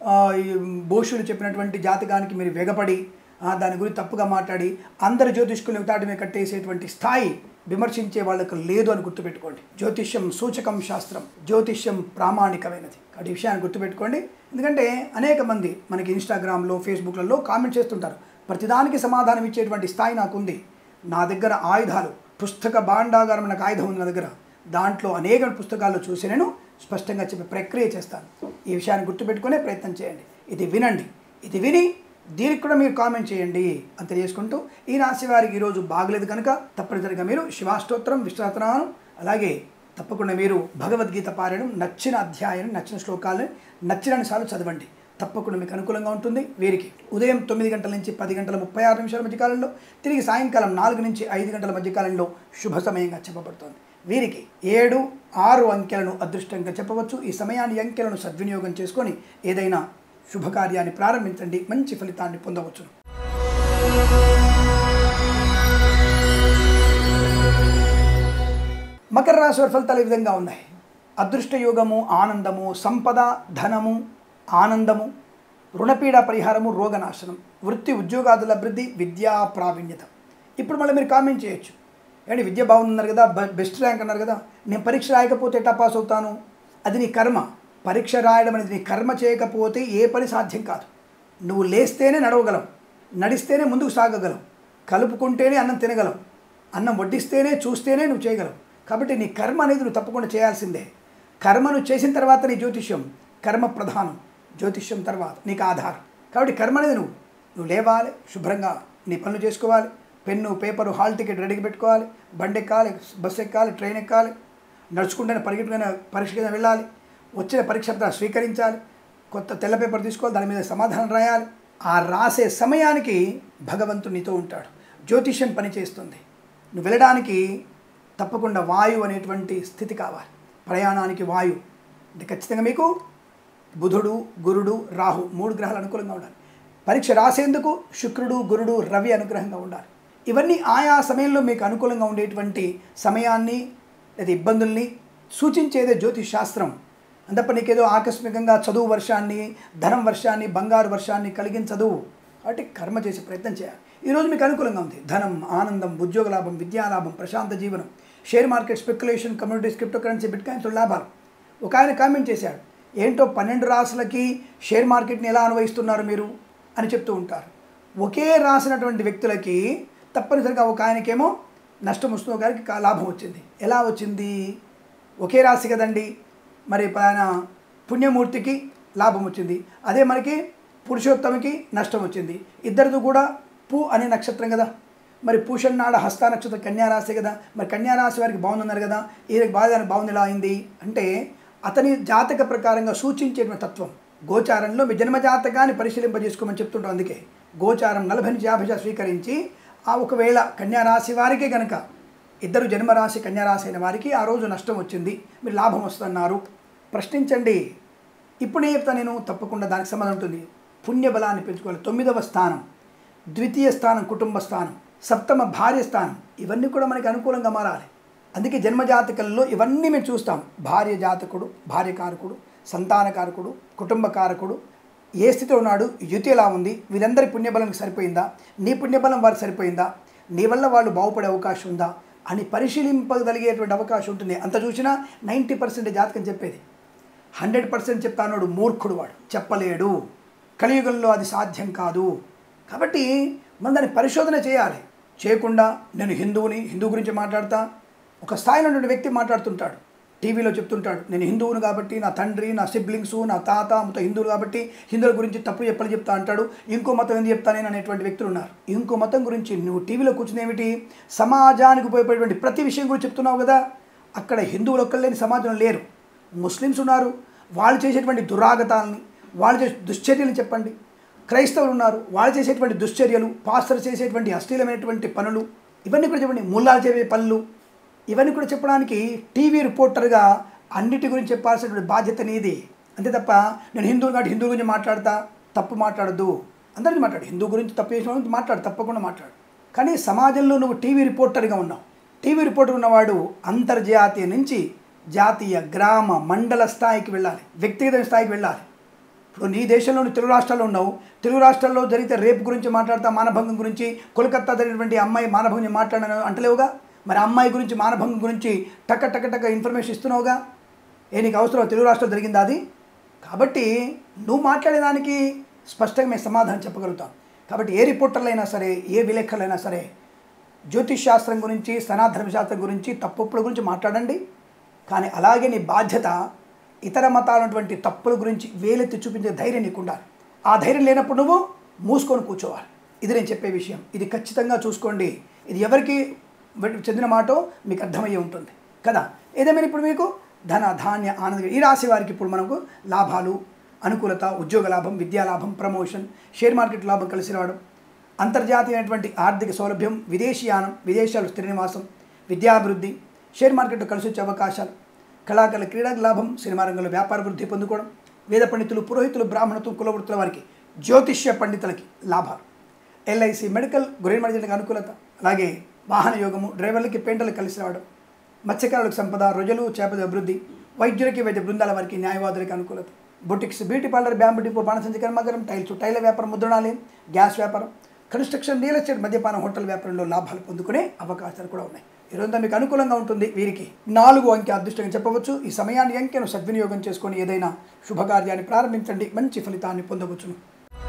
భోషులు చెప్పినటువంటి జాతకానికి మీరు వెగపడి దాని గురించి తప్పుగా మాట్లాడి అందరు జ్యోతిష్కులు తాటి మీద కట్టేసేటువంటి స్థాయి విమర్శించే వాళ్ళకు లేదు అని గుర్తుపెట్టుకోండి. జ్యోతిష్యం సూచకం శాస్త్రం, జ్యోతిష్యం ప్రామాణికమైనది. కాబట్టి ఈ విషయాన్ని గుర్తుపెట్టుకోండి. ఎందుకంటే అనేక మంది మనకి ఇన్స్టాగ్రామ్లో, ఫేస్బుక్లలో కామెంట్ చేస్తుంటారు. ప్రతిదానికి సమాధానం ఇచ్చేటువంటి స్థాయి నాకుంది. నా దగ్గర ఆయుధాలు, పుస్తక భాండాగారం నాకు ఆయుధం ఉంది నా దగ్గర. దాంట్లో అనేక పుస్తకాల్లో చూసి నేను స్పష్టంగా చెప్పే ప్రక్రియ చేస్తాను. ఈ విషయాన్ని గుర్తుపెట్టుకునే ప్రయత్నం చేయండి. ఇది వినండి. ఇది విని దీనికి కూడా మీరు కామెంట్ చేయండి అని తెలియజేసుకుంటూ, ఈ రాశి వారికి ఈరోజు బాగలేదు కనుక తప్పనిసరిగా మీరు శివాష్టోత్తరం, విశ్వనాథనామం, అలాగే తప్పకుండా మీరు భగవద్గీత పారాయణం, నచ్చిన అధ్యాయం, నచ్చిన శ్లోకాలను నచ్చినన్ని సార్లు చదవండి. తప్పకుండా మీకు అనుకూలంగా ఉంటుంది. వీరికి ఉదయం తొమ్మిది గంటల నుంచి పది గంటల ముప్పై ఆరు నిమిషాల మధ్యకాలంలో, తిరిగి సాయంకాలం నాలుగు నుంచి ఐదు గంటల మధ్యకాలంలో శుభ సమయంగా చెప్పబడుతోంది. వీరికి ఏడు ఆరు అంకెలను అదృష్టంగా చెప్పవచ్చు. ఈ సమయాన్ని అంకెలను సద్వినియోగం చేసుకొని ఏదైనా శుభకార్యాన్ని ప్రారంభించండి, మంచి ఫలితాన్ని పొందవచ్చు. మకర రాశి వారి ఫలితాలు ఈ విధంగా ఉన్నాయి. అదృష్ట యోగము, ఆనందము, సంపద, ధనము, ఆనందము, రుణపీడ పరిహారము, రోగనాశనం, వృత్తి ఉద్యోగాదుల అభివృద్ధి, విద్యా ప్రావీణ్యత. ఇప్పుడు మళ్ళీ మీరు కామెంట్ చేయొచ్చు, ఏంటి విద్య బాగుందన్నారు కదా, బెస్ట్ ర్యాంక్ అన్నారు కదా, నేను పరీక్ష రాయకపోతే ఎట్లా పాస్ అవుతాను? అది నీ కర్మ. పరీక్ష రాయడం అనేది నీ కర్మ చేయకపోతే ఏ పని సాధ్యం కాదు. నువ్వు లేస్తేనే నడవగలవు, నడిస్తేనే ముందుకు సాగగలవు, కలుపుకుంటేనే అన్నం తినగలవు, అన్నం వడ్డిస్తేనే చూస్తేనే నువ్వు చేయగలవు. కాబట్టి నీ కర్మ అనేది నువ్వు తప్పకుండా చేయాల్సిందే. కర్మను చేసిన తర్వాత నీ జ్యోతిష్యం, కర్మ ప్రధానం, జ్యోతిష్యం తర్వాత నీకు ఆధారం. కాబట్టి కర్మ అనేది నువ్వు నువ్వు లేవాలి, శుభ్రంగా నీ పనులు చేసుకోవాలి, పెన్ను, పేపరు, హాల్ టికెట్ రెడీగా పెట్టుకోవాలి, బండి ఎక్కాలి, బస్సు ఎక్కాలి, ట్రైన్ ఎక్కాలి, నడుచుకుంటేనే పరిగెట్టుకునే పరీక్ష వెళ్ళాలి, వచ్చిన పరీక్ష స్వీకరించాలి, కొత్త తెల్ల పేపర్ తీసుకోవాలి, దాని మీద సమాధానం రాయాలి. ఆ రాసే సమయానికి భగవంతుడు నీతో ఉంటాడు, జ్యోతిష్యం పనిచేస్తుంది. నువ్వు వెళ్ళడానికి తప్పకుండా వాయువు అనేటువంటి స్థితి కావాలి. ప్రయాణానికి వాయువు అంటే ఖచ్చితంగా మీకు బుధుడు, గురుడు, రాహు మూడు గ్రహాలు అనుకూలంగా ఉండాలి. పరీక్ష రాసేందుకు శుక్రుడు, గురుడు, రవి అనుగ్రహంగా ఉండాలి. ఇవన్నీ ఆయా సమయంలో మీకు అనుకూలంగా ఉండేటువంటి సమయాన్ని లేదా ఇబ్బందుల్ని సూచించేదే జ్యోతిష్ శాస్త్రం. అంతప్ప నీకేదో ఆకస్మికంగా చదువు వర్షాన్ని, ధనం వర్షాన్ని, బంగారు వర్షాన్ని కలిగించదు. కాబట్టి కర్మ చేసే ప్రయత్నం చేయాలి. ఈరోజు మీకు అనుకూలంగా ఉంది. ధనం, ఆనందం, ఉద్యోగ లాభం, విద్యాలాభం, ప్రశాంత జీవనం, share market, speculation, communities, crypto currency, bitcoins లాభాలు. ఒక ఆయన కామెంట్ చేశాడు, ఏంటో పన్నెండు రాసులకి షేర్ మార్కెట్ని ఎలా అనుభవిస్తున్నారు మీరు అని చెప్తూ ఉంటారు. ఒకే రాసినటువంటి వ్యక్తులకి తప్పనిసరిగా ఒక ఆయనకేమో నష్టం వస్తుంది, ఒక ఆయనకి లాభం వచ్చింది. ఎలా వచ్చింది? ఒకే రాశి కదండి. మరి ఆయన పుణ్యమూర్తికి లాభం వచ్చింది, అదే మనకి పురుషోత్తమికి నష్టం వచ్చింది. ఇద్దరిది కూడా పు అనే నక్షత్రం కదా. మరి పూషన్నాడ హస్త నక్షత్రం కన్యారాశి కదా. మరి కన్యారాశి వారికి బాగుందన్నారు కదా, ఈయనకి బాగా బాగుంది ఎలా అయింది అంటే అతని జాతక ప్రకారంగా సూచించేటువంటి తత్వం. గోచారంలో మీ జన్మజాతకాన్ని పరిశీలింపజేసుకోమని చెప్తుంటాం. అందుకే గోచారం నలభై నుంచి యాభై స్వీకరించి ఆ ఒకవేళ కన్యారాశి వారికే కనుక ఇద్దరు జన్మరాశి కన్యారాశి అయిన వారికి ఆ రోజు నష్టం వచ్చింది, మీరు లాభం వస్తున్నారు, ప్రశ్నించండి. ఇప్పుడు నేను చెప్తాను, నేను తప్పకుండా దానికి సంబంధం ఉంటుంది. పుణ్యబలాన్ని పెంచుకోవాలి. తొమ్మిదవ స్థానం, ద్వితీయ స్థానం కుటుంబ స్థానం, సప్తమ భార్య స్థానం, ఇవన్నీ కూడా మనకి అనుకూలంగా మారాలి. అందుకే జన్మజాతకంలో ఇవన్నీ మేము చూస్తాం. భార్య జాతకుడు, భార్య కారకుడు, సంతాన కారకుడు, కుటుంబ కారకుడు, ఏ స్థితిలో ఉన్నాడు, యుతి ఎలా ఉంది, వీరందరి పుణ్యబలంకి సరిపోయిందా, నీ పుణ్యబలం వారికి సరిపోయిందా, నీ వల్ల వాళ్ళు బాగుపడే అవకాశం ఉందా అని పరిశీలింపగలిగేటువంటి అవకాశం ఉంటుంది. అంత చూసినా నైంటీ పర్సెంట్ జాతకం చెప్పేది. హండ్రెడ్ పర్సెంట్ చెప్తాడు మూర్ఖుడు, వాడు చెప్పలేడు. కలియుగంలో అది సాధ్యం కాదు. కాబట్టి మనం దాన్ని పరిశోధన చేయాలి. చేయకుండా నేను హిందువుని, హిందూ గురించి మాట్లాడతా, ఒక స్థాయిలో ఉన్నటువంటి వ్యక్తి మాట్లాడుతుంటాడు, టీవీలో చెప్తుంటాడు, నేను హిందువును కాబట్టి నా తండ్రి, నా సిబ్లింగ్స్, నా తాత మొత్తం హిందువులు కాబట్టి హిందువుల గురించి తప్పు చెప్పని చెప్తా అంటాడు. ఇంకో మతం ఎందుకు చెప్తానేని అనేటువంటి వ్యక్తులు ఉన్నారు. ఇంకో మతం గురించి నువ్వు టీవీలో కూర్చుని ఏమిటి, సమాజానికి ఉపయోగపడేటువంటి ప్రతి విషయం గురించి చెప్తున్నావు కదా. అక్కడ హిందువులు ఒక్కరు లేని సమాజంలో లేరు, ముస్లిమ్స్ ఉన్నారు, వాళ్ళు చేసేటువంటి దురాగతాలని, వాళ్ళు చేసే దుశ్చర్యలను చెప్పండి. క్రైస్తవులు ఉన్నారు, వాళ్ళు చేసేటువంటి దుశ్చర్యలు, పాస్టర్ చేసేటువంటి అశ్లీలమైనటువంటి పనులు, ఇవన్నీ కూడా చెప్పండి. ముల్లాలు చేసే పనులు, ఇవన్నీ కూడా చెప్పడానికి టీవీ రిపోర్టర్గా అన్నిటి గురించి చెప్పాల్సినటువంటి బాధ్యత నీది. అంతే తప్ప నేను హిందువులు కాబట్టి హిందువు గురించి మాట్లాడతా, తప్పు మాట్లాడద్దు. అందరికీ మాట్లాడు, హిందూ గురించి తప్పు చేసిన గురించి మాట్లాడు, తప్పకుండా మాట్లాడు. కానీ సమాజంలో నువ్వు టీవీ రిపోర్టర్గా ఉన్నావు. టీవీ రిపోర్టర్ ఉన్నవాడు అంతర్జాతీయ నుంచి జాతీయ, గ్రామ, మండల స్థాయికి వెళ్ళాలి, వ్యక్తిగత స్థాయికి వెళ్ళాలి. ఇప్పుడు నీ దేశంలోని తెలుగు రాష్ట్రాల్లో ఉన్నావు, తెలుగు రాష్ట్రాల్లో జరిగితే రేపు గురించి మాట్లాడతా, మానభంగం గురించి, కోల్కత్తా జరిగినటువంటి అమ్మాయి మానభంగం మాట్లాడను అంటలేవుగా. మరి అమ్మాయి గురించి, మానభంగం గురించి టక్క టక్క టక్క ఇన్ఫర్మేషన్ ఇస్తున్నావుగా. ఏ నీకు అవసరం, తెలుగు రాష్ట్రంలో జరిగిందా అది? కాబట్టి నువ్వు మాట్లాడేదానికి స్పష్టంగా మేము సమాధానం చెప్పగలుగుతాం. కాబట్టి ఏ రిపోర్టర్లైనా సరే, ఏ విలేకరులైనా సరే జ్యోతిష్ శాస్త్రం గురించి, సనాతన శాస్త్రం గురించి, తప్పుల గురించి మాట్లాడండి. కానీ అలాగే నీ బాధ్యత ఇతర మతాలటువంటి తప్పుల గురించి వేలెత్తి చూపించే ధైర్యం నీకు ఉండాలి. ఆ ధైర్యం లేనప్పుడు నువ్వు మూసుకొని కూర్చోవాలి. ఇది నేను చెప్పే విషయం. ఇది ఖచ్చితంగా చూసుకోండి. ఇది ఎవరికి చెందిన మాటో మీకు అర్థమయ్యే ఉంటుంది కదా. ఏదేమైనా ఇప్పుడు మీకు ధన ధాన్య ఆనందం, ఈ రాశి వారికి ఇప్పుడు మనకు లాభాలు, అనుకూలత, ఉద్యోగ లాభం, విద్యా లాభం, ప్రమోషన్, షేర్ మార్కెట్ లాభం కలిసి రావడం, అంతర్జాతీయమైనటువంటి ఆర్థిక సౌలభ్యం, విదేశీయానం, విదేశాలు స్థిర నివాసం, విద్యాభివృద్ధి, షేర్ మార్కెట్లో కలిసి వచ్చే అవకాశాలు, కళాకారుల క్రీడకు లాభం, సినిమా రంగంలో వ్యాపార వృద్ధి పొందుకోవడం, వేద పండితులు, పురోహితులు, బ్రాహ్మణత్వం, కులవృత్తుల వారికి, జ్యోతిష్య పండితులకి లాభాలు, ఎల్ఐసి, మెడికల్, గృహ మధ్యలకు అనుకూలత, అలాగే వాహన యోగము, డ్రైవర్లకి పెయింటర్లకు కలిసి రావడం, మత్స్యకారులకు సంపద, రొజలు, చేపల అభివృద్ధి, వైద్యులకి వైద్య బృందాల వారికి, న్యాయవాదులకి అనుకూలత, boutiques, beauty parlour, bamboo depot, బాణసంచి కర్మాగారం, టైల్స్, టైల వ్యాపారం, ముద్రణాలయం, గ్యాస్ వ్యాపారం, కన్స్ట్రక్షన్, రియల్ ఎస్టేట్, మద్యపానం, హోటల్ వ్యాపారంలో లాభాలు పొందుకునే అవకాశాలు కూడా ఉన్నాయి. ఈరోజు మీకు అనుకూలంగా ఉంటుంది. వీరికి నాలుగు అంకె అదృష్టంగా చెప్పవచ్చు. ఈ సమయాన్ని అంకెను సద్వినియోగం చేసుకొని ఏదైనా శుభకార్యాన్ని ప్రారంభించండి, మంచి ఫలితాన్ని పొందవచ్చును.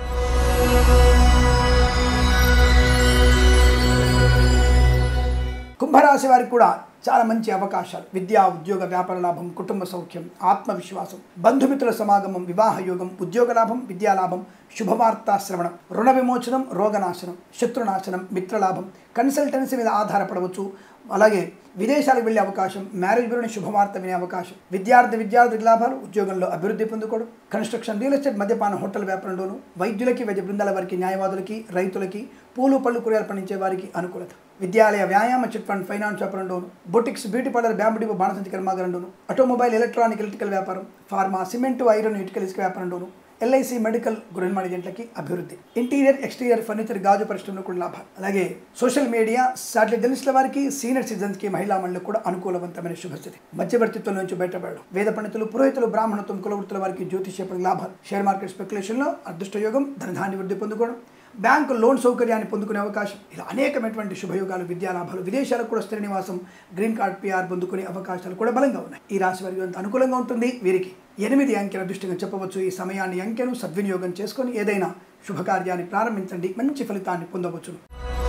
కుంభరాశి వారికి కూడా చాలా మంచి అవకాశాలు. విద్యా, ఉద్యోగ, వ్యాపార లాభం, కుటుంబ సౌఖ్యం, ఆత్మవిశ్వాసం, బంధుమిత్రుల సమాగమం, వివాహ యోగం, ఉద్యోగ లాభం, విద్యా లాభం, శుభవార్తా శ్రవణం, రుణ విమోచనం, రోగనాశనం, శత్రునాశనం, మిత్రలాభం, కన్సల్టెన్సీ మీద ఆధారపడవచ్చు. అలాగే విదేశాలకు వెళ్ళే అవకాశం, మ్యారేజ్ బ్యూరోని శుభవార్త వినే అవకాశం, విద్యార్థి విద్యార్థి లాభాలు, ఉద్యోగంలో అభివృద్ధి పొందుకోవడం, కన్స్ట్రక్షన్, రియల్ ఎస్టేట్, మద్యపాన, హోటల్ వ్యాపారంలోను, వైద్యులకి, వైద్య బృందాల వారికి, న్యాయవాదులకి, రైతులకి, పూలు పళ్ళు కూరగాయలు పండించే వారికి అనుకూలత, విద్యాలయ, వ్యాయామ, చిట్ ఫండ్, ఫైనాన్స్ వ్యాపారంలోను, boutiques, beauty parlour, bamboo depot, బాణసంచి కర్మాగారంలోను, ఆటోమొబైల్, ఎలక్ట్రానిక్, ఎలక్ట్రికల్ వ్యాపారం, ఫార్మా, సిమెంటు, ఐరన్, ఇటుకల ఇసుక వ్యాపారంలోను, ఎల్ఐసి, మెడికల్, గృహ ఏజెంట్లకి అభివృద్ధి, ఇంటీరియర్, ఎక్స్టీరియర్, ఫర్నిచర్, గాజు పరిశ్రమలో కూడా లాభాలు. అలాగే సోషల్ మీడియా, శాటిలైట్ జర్నలిస్టుల వారికి, సీనియర్ సిటిజన్స్కి, మహిళా మండలికి కూడా అనుకూలవంతమైన శుభస్థితి. మధ్యవర్తిత్వం నుంచి బయటపడడం, వేద పండితులు, పురోహితులు, బ్రాహ్మణత్వం, కులవృత్తుల వారికి జ్యోతిష్య లాభాలు, షేర్ మార్కెట్ స్పెక్యులేషన్లో అదృష్టయోగం, ధనధాన్య వృద్ధి పొందుకోవడం, బ్యాంకు లోన్ సౌకర్యాన్ని పొందుకునే అవకాశం, ఇలా అనేకమైనటువంటి శుభయోగాలు, విద్యా లాభాలు, విదేశాలకు కూడా స్థిర నివాసం, గ్రీన్ కార్డ్, పిఆర్ పొందుకునే అవకాశాలు కూడా బలంగా ఉన్నాయి. ఈ రాశి వారికి అంత అనుకూలంగా ఉంటుంది. వీరికి ఎనిమిది అంకెల అదృష్టంగా చెప్పవచ్చు. ఈ సమయాన్ని అంకెను సద్వినియోగం చేసుకొని ఏదైనా శుభకార్యాన్ని ప్రారంభించండి, మంచి ఫలితాన్ని పొందవచ్చును.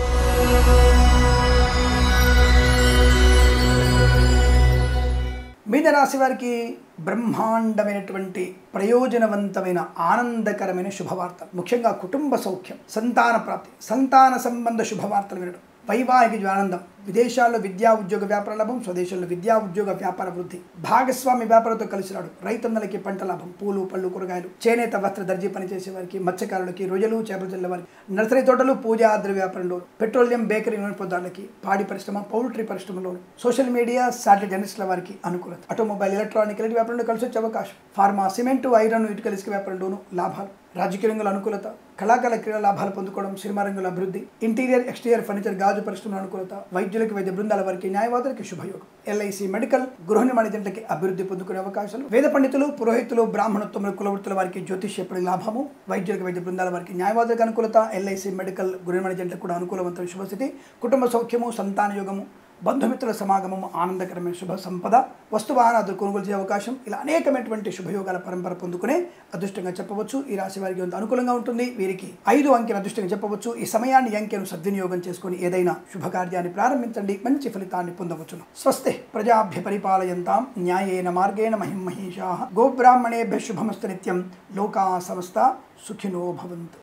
మీన రాశి వారికి బ్రహ్మాండమైనటువంటి ప్రయోజనవంతమైన ఆనందకరమైన శుభవార్త, ముఖ్యంగా కుటుంబ సౌఖ్యం, సంతాన ప్రాప్తి, సంతాన సంబంధ శుభవార్తలు వినడం, వైవాహిక ఆనందం, విదేశాల్లో విద్యా ఉద్యోగ వ్యాపార లాభం, స్వదేశంలో విద్యా ఉద్యోగ వ్యాపార వృద్ధి, భాగస్వామి వ్యాపారంతో కలిసి రావడం, రైతన్నలకి పంట లాభం, పూలు పళ్ళు కూరగాయలు, చేనేత వస్త్ర దర్జీ పనిచేసే వారికి, మత్స్యకారులకి, రొయ్యలు, చేపల చెల్లె వారికి, నర్సరీ తోటలు, పూజా ఆద్ర వ్యాపారంలో, పెట్రోలియం, బేకరీ వినోదదారులకి, పాడి పరిశ్రమ, పౌల్ట్రీ పరిశ్రమలో, సోషల్ మీడియా, శాటిలైట్ జర్నలిస్టుల వారికి అనుకూలత, ఆటోమొబైల్, ఎలక్ట్రానిక్, ఎలక్ట్రిక్ వ్యాపారంలో కలిసి వచ్చే అవకాశం, ఫార్మా, సిమెంటు, ఐరన్, ఇటుకల ఇసుక వ్యాపారంలోనూ లాభాలు, రాజకీయ రంగంలో అనుకూలత, కళాకారుల క్రీడా లాభాలు పొందుకోవడం, సినిమా రంగంలో అభివృద్ధి, ఇంటీరియర్, ఎక్స్టీరియర్, ఫర్నిచర్, గాజు పరిశ్రమలో అనుకూలత, వైద్యులకి, వైద్య బృందాల వారికి, న్యాయవాదులకి శుభయోగం, ఎల్ఐసి, మెడికల్, గృహ నిర్మాణ ఏజెంట్లకి అభివృద్ధి పొందుకునే అవకాశాలు, వేద పండితులు, పురోహితులు, బ్రాహ్మణత్వం, కులవృత్తుల వారికి జ్యోతిష్య లాభము, వైద్యులకు, వైద్య బృందాల వారికి, న్యాయవాదులకు అనుకూలత, ఎల్ఐసి, మెడికల్, గృహ నిర్మాణ ఏజెంట్లకు కూడా అనుకూలవంతమైన శుభస్థితి, కుటుంబ సౌఖ్యము, సంతాన యోగము, బంధుమిత్రుల సమాగమము, ఆనందకరమైన శుభ సంపద, వస్తువాహనాలు కొనుగోలు చేసే అవకాశం, ఇలా అనేకమైనటువంటి శుభయోగాల పరంపర పొందుకునే అదృష్టంగా చెప్పవచ్చు. ఈ రాశి వారికి అంత అనుకూలంగా ఉంటుంది. వీరికి ఐదు అంకెను అదృష్టంగా చెప్పవచ్చు. ఈ సమయాన్ని అంకెను సద్వినియోగం చేసుకుని ఏదైనా శుభకార్యాన్ని ప్రారంభించండి, మంచి ఫలితాన్ని పొందవచ్చును. స్వస్తి ప్రజాభ్య పరిపాలయంతాం న్యాయేన మార్గేణ మహిం మహేషాః గోబ్రాహ్మణేభ్యః శుభమస్తు నిత్యం. లోకా సమస్త సుఖినో భవంతు.